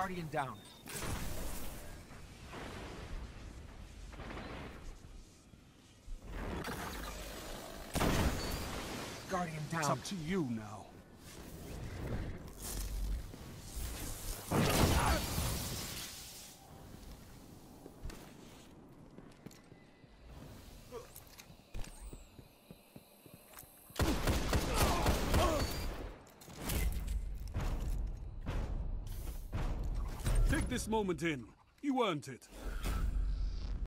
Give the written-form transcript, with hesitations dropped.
Guardian down. Guardian down. It's up to you now. Take this moment in. You earned it.